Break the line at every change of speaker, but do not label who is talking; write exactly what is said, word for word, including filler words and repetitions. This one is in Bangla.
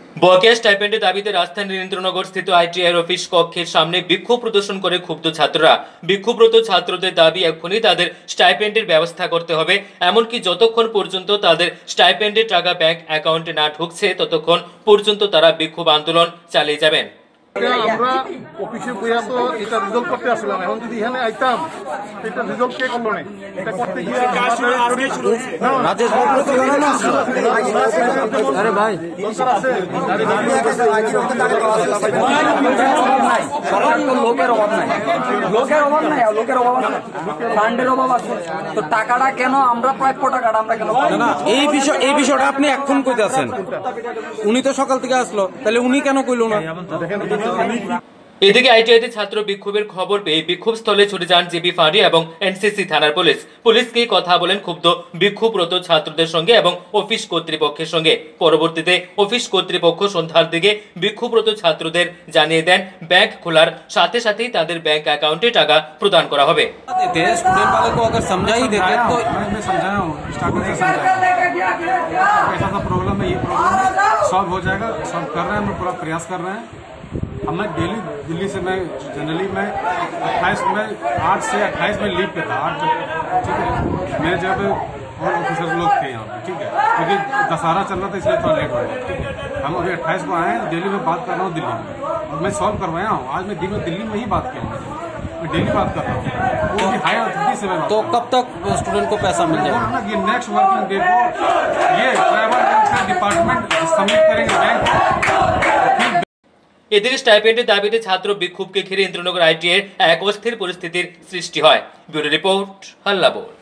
বকেয়া স্টাইপেন্ডের দাবিতে রাজধানীর ইন্দ্রনগর স্থিত আইটিআই অফিস কক্ষের সামনে বিক্ষোভ প্রদর্শন করে ক্ষুব্ধ ছাত্ররা। বিক্ষোভরত ছাত্রদের দাবি এখনই তাদের স্টাইপেন্ডের ব্যবস্থা করতে হবে, এমনকি যতক্ষণ পর্যন্ত তাদের স্টাইপেন্ডের টাকা ব্যাংক অ্যাকাউন্টে না ঢুকছে ততক্ষণ পর্যন্ত তারা বিক্ষোভ আন্দোলন চালিয়ে যাবেন।
আমরা অফিসে বইয়া তো এটা রিজলভ করতে আসলাম, এখন যদি এখানে আইতাম এটা রিজলভ কে করলো না, এটা করতে গিয়ে আরে ভাই
লোকের অভাব নাই, লোকের অভাব নাই, লোকের অভাব আছে, ফান্ডের অভাব আছে, তো টাকাটা কেন আমরা প্রাপ্য টাকাটা আমরা কেন না?
এই বিষয় এই বিষয়টা আপনি এখন কইতে আছেন, উনি তো সকাল থেকে আসলো, তাহলে উনি কেন কইলো না?
এদিকে আইটিআইতে ছাত্র বিক্ষোভের খবর পেয়ে বিক্ষোভ স্থলে ছুটে যান জিবি ফাঁড়ি এবং এনসিসি থানার পুলিশ। পুলিশকে কথা বলেন ক্ষুব্ধ বিক্ষোভরত ছাত্রদের সঙ্গে এবং অফিস কর্তৃপক্ষের সঙ্গে। পরবর্তীতে অফিস কর্তৃপক্ষ সন্ধ্যার দিকে বিক্ষোভরত ছাত্রদের জানিয়ে দেন ব্যাংক খোলার সাথে সাথেই তাদের ব্যাংক অ্যাকাউন্টে টাকা প্রদান করা হবে।
अब मैं डेली दिल्ली से मैं जनरली मैं अट्ठाईस में आठ से अट्ठाईस में लीव पे था, आठ ठीक है। मेरे जगह पे और ऑफिसर लोग थे यहाँ पे, ठीक है, क्योंकि दशहरा चल रहा था इसलिए थोड़ा लेट हो गया, ठीक है। हम अभी अट्ठाईस को आए हैं, दिल्ली में बात कर रहा हूँ दिल्ली में, और मैं सॉल्व करवाया हूँ। आज मैं दिन में दिल्ली में ही बात किया हूँ, मैं डेली बात कर रहा हूँ, वो भी हाई अथॉरिटी से मैं।
तो कब तक स्टूडेंट को पैसा मिल जाएगा?
ये नेक्स्ट वर्किंग डे को ये ट्राइबल डिपार्टमेंट सबमिट करेंगे बैंक।
এদিকে স্টাইপেন্ডের দাবিতে ছাত্র বিক্ষোভকে ঘিরে ইন্দ্রনগর আইটিআই এক অস্থির পরিস্থিতির সৃষ্টি হয়। ব্যুরো রিপোর্ট, হাল্লা বোর্ড।